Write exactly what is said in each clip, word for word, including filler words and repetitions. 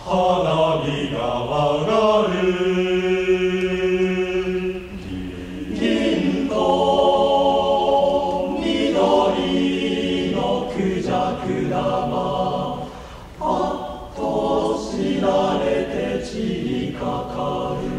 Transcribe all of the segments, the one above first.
花火が上がる。銀と緑のクジャク玉、あっとしられて散りかかる。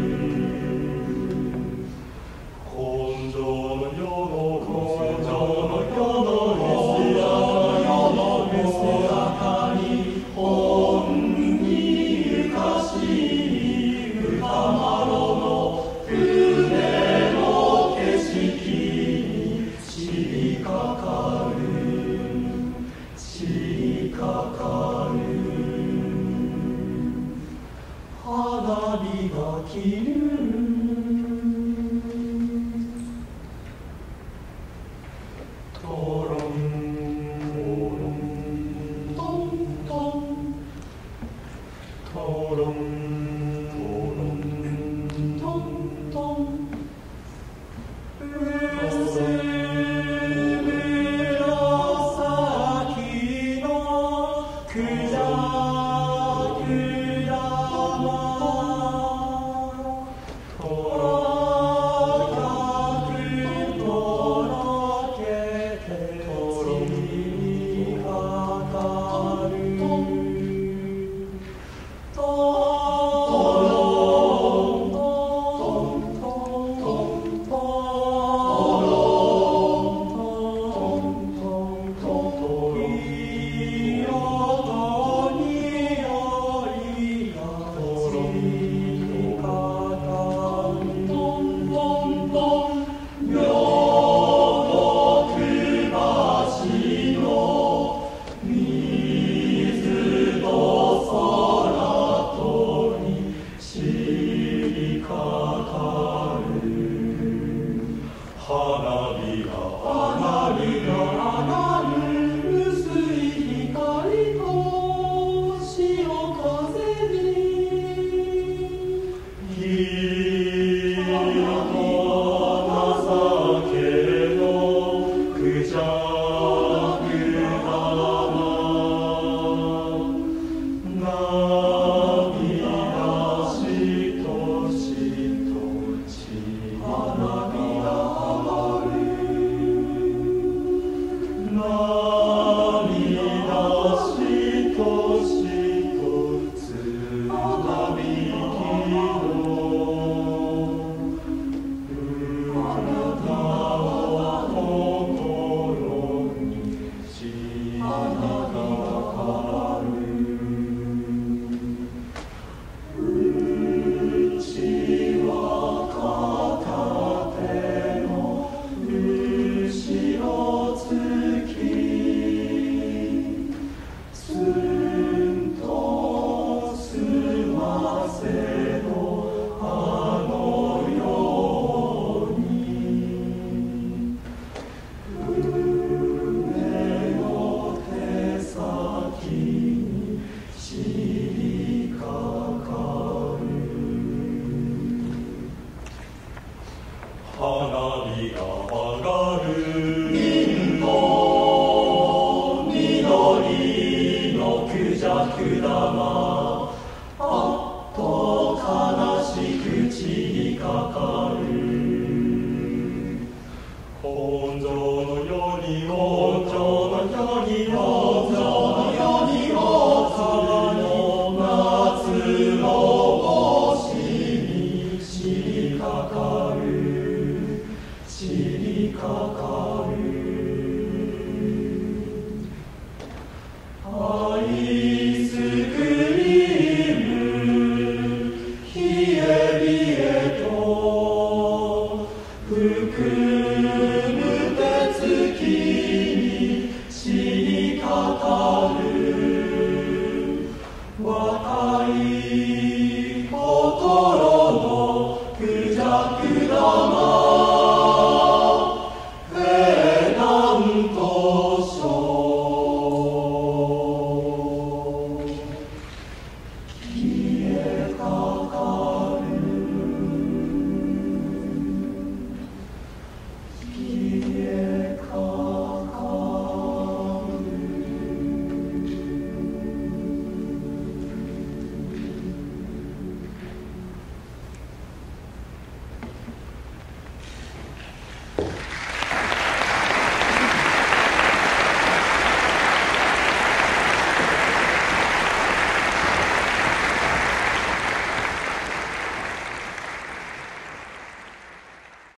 今生の世の今生の世の世の世中に本にゆかしい歌麿の船の景色に散りかかる散りかかる。花火が切る。トロントントントロントロントントン。紫のクジャク玉、とろくとろけて散りかかる。トロントントントントロントントントン。色と匂いが散りかかる。トントントン。両国橋の水と空とに散りかかる。花火が花火が上がる。薄い光と潮風に銀の情けのクジャク玉、涙しとしとち花火が上がる。涙しとしと津波きのあなたは心に血がかかる。うちは片手の後ろつき、つんとすませのあのように、船の手先に散りかかる。花火が上がる。銀と緑のクジャク玉、